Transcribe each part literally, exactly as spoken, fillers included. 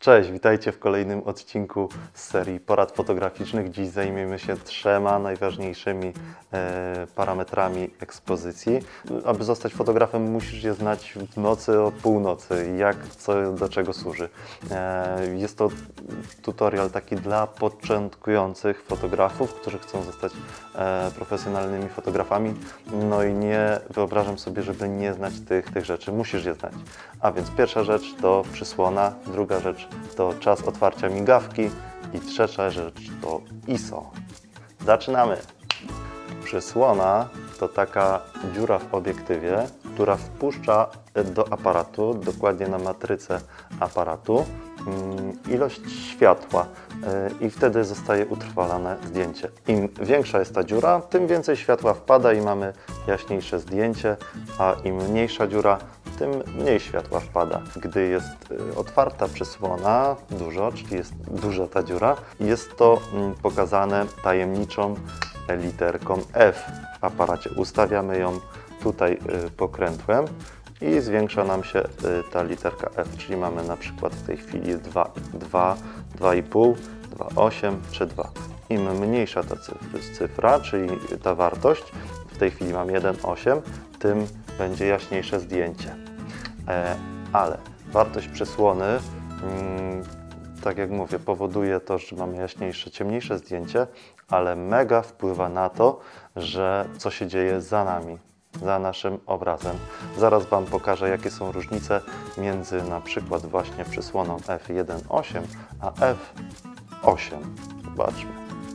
Cześć, witajcie w kolejnym odcinku z serii porad fotograficznych. Dziś zajmiemy się trzema najważniejszymi e, parametrami ekspozycji. Aby zostać fotografem, musisz je znać w nocy o północy, jak co do czego służy. E, jest to tutorial taki dla początkujących fotografów, którzy chcą zostać e, profesjonalnymi fotografami. No i nie wyobrażam sobie, żeby nie znać tych, tych rzeczy. Musisz je znać. A więc pierwsza rzecz to przysłona, druga rzecz to czas otwarcia migawki i trzecia rzecz to I S O. Zaczynamy! Przysłona to taka dziura w obiektywie, która wpuszcza do aparatu, dokładnie na matrycę aparatu, ilość światła i wtedy zostaje utrwalane zdjęcie. Im większa jest ta dziura, tym więcej światła wpada i mamy jaśniejsze zdjęcie, a im mniejsza dziura, tym mniej światła wpada. Gdy jest otwarta przysłona, dużo, czyli jest duża ta dziura, jest to pokazane tajemniczą literką F w aparacie. Ustawiamy ją tutaj pokrętłem i zwiększa nam się ta literka F, czyli mamy na przykład w tej chwili dwa, dwa, dwa i pół, dwa, osiem czy dwa. Im mniejsza ta cyfra, czyli ta wartość, w tej chwili mam jeden, osiem, tym będzie jaśniejsze zdjęcie. E, ale wartość przysłony, mm, tak jak mówię, powoduje to, że mamy jaśniejsze, ciemniejsze zdjęcie, ale mega wpływa na to, że co się dzieje za nami, za naszym obrazem. Zaraz Wam pokażę, jakie są różnice między na przykład właśnie przysłoną F jeden osiem a F osiem. Zobaczmy.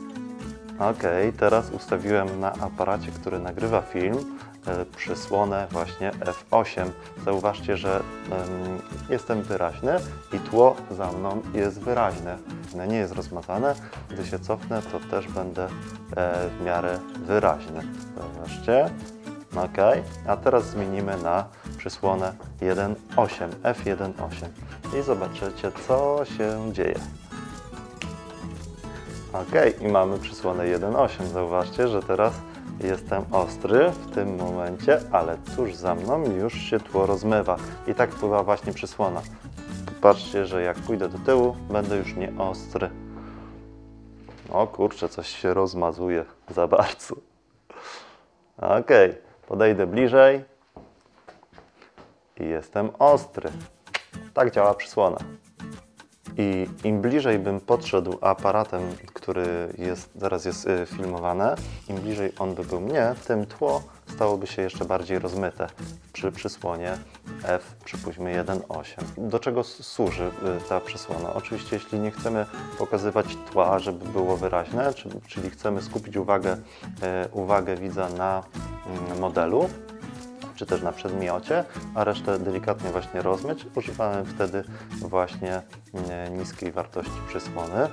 Ok, teraz ustawiłem na aparacie, który nagrywa film, przysłonę właśnie F osiem. Zauważcie, że um, jestem wyraźny i tło za mną jest wyraźne. Nie jest rozmazane. Gdy się cofnę, to też będę e, w miarę wyraźny. Zobaczcie. Ok, a teraz zmienimy na przysłonę jeden osiem, F jeden osiem i zobaczycie, co się dzieje. Ok, i mamy przysłonę jeden osiem. Zauważcie, że teraz jestem ostry w tym momencie, ale tuż za mną już się tło rozmywa i tak wpływa właśnie przysłona. Patrzcie, że jak pójdę do tyłu, będę już nie ostry. O kurczę, coś się rozmazuje za bardzo. Ok, podejdę bliżej i jestem ostry. Tak działa przysłona. I im bliżej bym podszedł aparatem, który jest, zaraz jest y, filmowane, im bliżej on by był mnie, tym tło stałoby się jeszcze bardziej rozmyte przy przysłonie F, przypuśćmy jeden osiem. Do czego służy y, ta przysłona? Oczywiście, jeśli nie chcemy pokazywać tła, żeby było wyraźne, czyli, czyli chcemy skupić uwagę, y, uwagę widza na y, modelu, czy też na przedmiocie, a resztę delikatnie właśnie rozmyć, używamy wtedy właśnie niskiej wartości przysłony.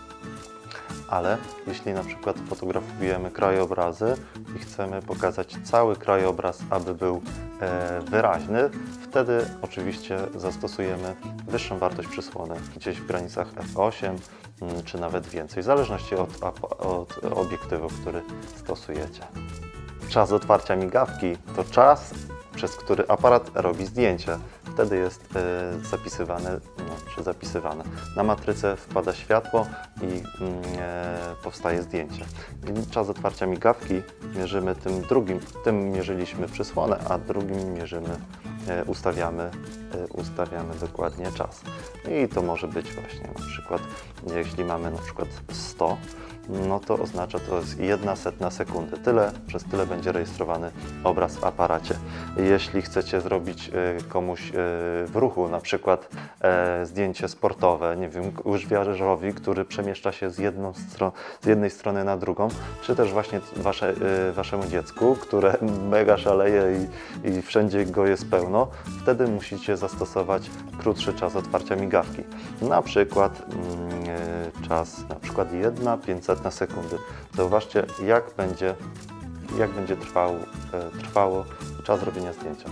Ale jeśli na przykład fotografujemy krajobrazy i chcemy pokazać cały krajobraz, aby był e, wyraźny, wtedy oczywiście zastosujemy wyższą wartość przysłony, gdzieś w granicach F osiem m, czy nawet więcej, w zależności od, od obiektywu, który stosujecie. Czas otwarcia migawki to czas, przez który aparat robi zdjęcie. Wtedy jest y, zapisywane, no, czy zapisywane. Na matrycę wpada światło i y, powstaje zdjęcie. I czas otwarcia migawki mierzymy tym drugim, tym mierzyliśmy przysłonę, a drugim mierzymy, y, ustawiamy, y, ustawiamy dokładnie czas. I to może być właśnie na przykład, jeśli mamy na przykład sto, no to oznacza to jest jedna setna sekundy. Tyle, przez tyle będzie rejestrowany obraz w aparacie. Jeśli chcecie zrobić komuś w ruchu, na przykład zdjęcie sportowe, nie wiem, łyżwiarzowi, który przemieszcza się z, jedną stron, z jednej strony na drugą, czy też właśnie wasze, waszemu dziecku, które mega szaleje i, i wszędzie go jest pełno, wtedy musicie zastosować krótszy czas otwarcia migawki. Na przykład mm, czas, na przykład jedna pięćsetna sekundy. Zauważcie, jak będzie, jak będzie trwał, e, trwało czas robienia zdjęcia.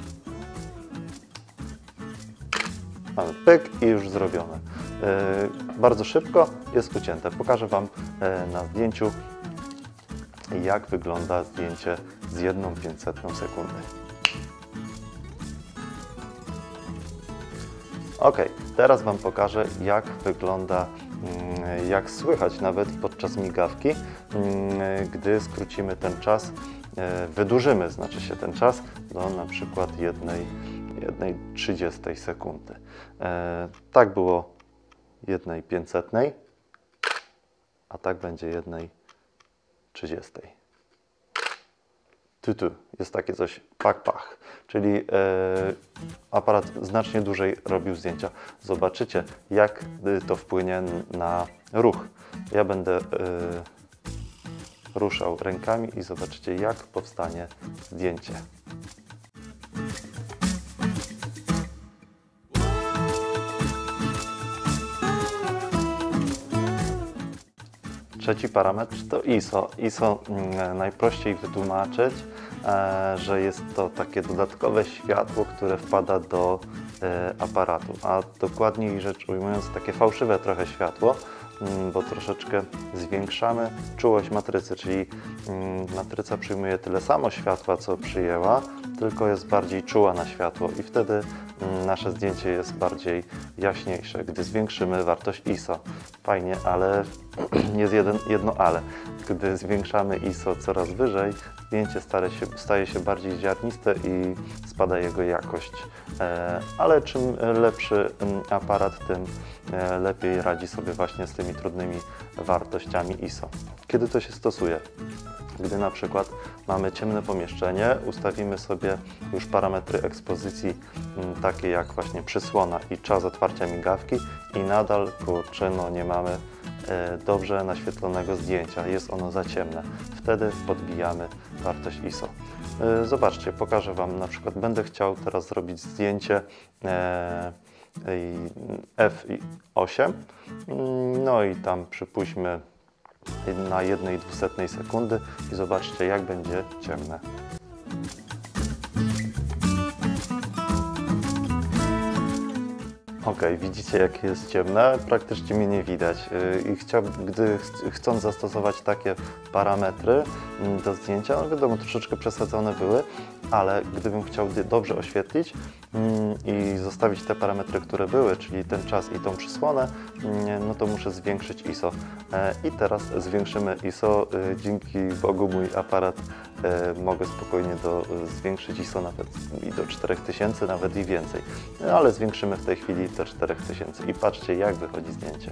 Mamy pyk i już zrobione. E, bardzo szybko jest ucięte. Pokażę Wam e, na zdjęciu, jak wygląda zdjęcie z jedną pięćsetną sekundy. Ok, teraz Wam pokażę, jak wygląda, jak słychać nawet podczas migawki, gdy skrócimy ten czas, wydłużymy znaczy się ten czas do na przykład jednej, jednej trzydziestej sekundy. Tak było jednej pięćsetnej, a tak będzie jednej trzydziestej. Tu, tu. Jest takie coś pach, pach, czyli e, aparat znacznie dłużej robił zdjęcia. Zobaczycie, jak to wpłynie na ruch. Ja będę e, ruszał rękami i zobaczycie, jak powstanie zdjęcie. Trzeci parametr to I S O. I S O mm, najprościej wytłumaczyć, e, że jest to takie dodatkowe światło, które wpada do e, aparatu, a dokładniej rzecz ujmując takie fałszywe trochę światło, mm, bo troszeczkę zwiększamy czułość matrycy, czyli mm, matryca przyjmuje tyle samo światła, co przyjęła, tylko jest bardziej czuła na światło i wtedy mm, nasze zdjęcie jest bardziej jaśniejsze, gdy zwiększymy wartość I S O. Fajnie, ale jest jeden, jedno ale. Gdy zwiększamy I S O coraz wyżej, zdjęcie staje się, staje się bardziej ziarniste i spada jego jakość. E, ale czym lepszy aparat, tym lepiej radzi sobie właśnie z tymi trudnymi wartościami I S O. Kiedy to się stosuje? Gdy na przykład mamy ciemne pomieszczenie, ustawimy sobie już parametry ekspozycji m, takie jak właśnie przysłona i czas otwarcia migawki i nadal, kurczę, no nie mamy e, dobrze naświetlonego zdjęcia, jest ono za ciemne. Wtedy podbijamy wartość I S O. E, zobaczcie, pokażę Wam na przykład, będę chciał teraz zrobić zdjęcie e, F osiem, no i tam przypuśćmy na jednej dwusetnej sekundy i zobaczcie, jak będzie ciemne. Ok, widzicie, jak jest ciemne, praktycznie mnie nie widać i chciałbym, gdy ch chcąc zastosować takie parametry do zdjęcia, no wiadomo, troszeczkę przesadzone były, ale gdybym chciał dobrze oświetlić i zostawić te parametry, które były, czyli ten czas i tą przysłonę, no to muszę zwiększyć I S O. I teraz zwiększymy I S O, dzięki Bogu mój aparat mogę spokojnie do, zwiększyć I S O nawet i do czterech tysięcy, nawet i więcej, ale zwiększymy w tej chwili do czterech tysięcy i patrzcie, jak wychodzi zdjęcie.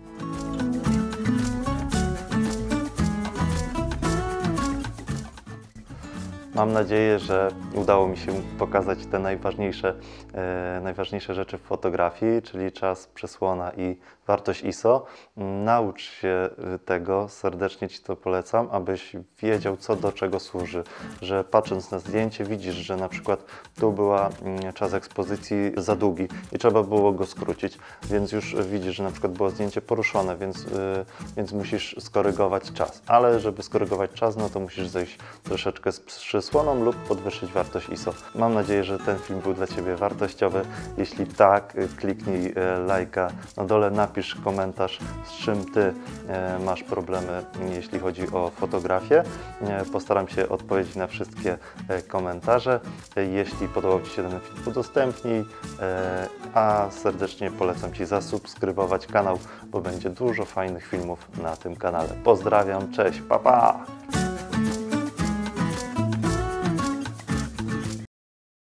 Mam nadzieję, że udało mi się pokazać te najważniejsze, e, najważniejsze rzeczy w fotografii, czyli czas, przysłona i wartość I S O. Naucz się tego, serdecznie Ci to polecam, abyś wiedział, co do czego służy. Że patrząc na zdjęcie widzisz, że na przykład tu była czas ekspozycji za długi i trzeba było go skrócić, więc już widzisz, że na przykład było zdjęcie poruszone, więc, yy, więc musisz skorygować czas. Ale żeby skorygować czas, no to musisz zejść troszeczkę z przysłoną lub podwyższyć wartość I S O. Mam nadzieję, że ten film był dla Ciebie wartościowy. Jeśli tak, kliknij e, lajka na dole, napisz komentarz, z czym Ty e, masz problemy, jeśli chodzi o fotografię. E, postaram się odpowiedzieć na wszystkie e, komentarze. E, jeśli podobał Ci się ten film, udostępnij, e, a serdecznie polecam Ci zasubskrybować kanał, bo będzie dużo fajnych filmów na tym kanale. Pozdrawiam, cześć, pa pa!